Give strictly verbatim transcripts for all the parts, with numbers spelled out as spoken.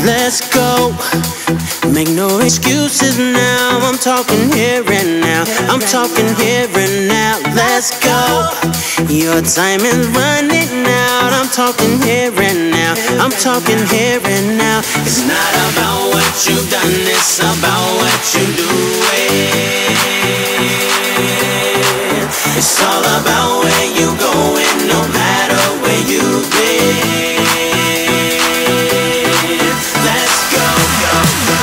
let's go. Make no excuses now, I'm talking here and now. I'm talking here and now, let's go. Your time is running out, I'm talking here and now. I'm talking here and now. It's not about what you've done, it's about what you're doing. It's all about where you're going, no matter where you've been. Let's go, go, go.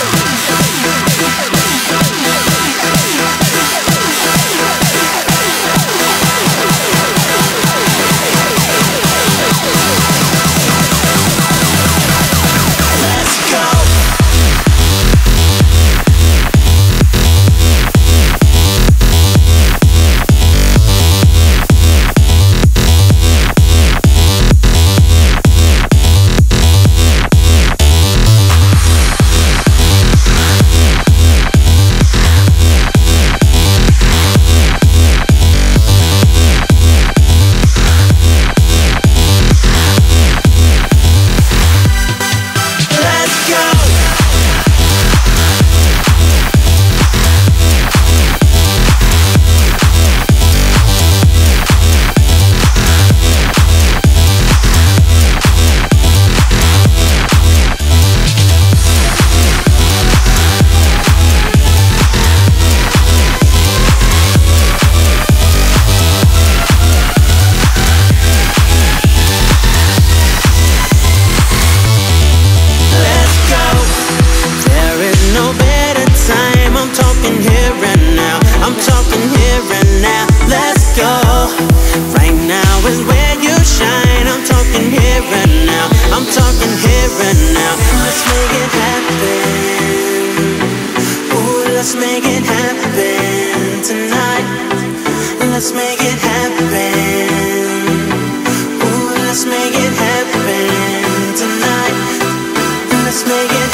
Let's make it happen tonight. Let's make it happen. Ooh, let's make it happen tonight. Let's make it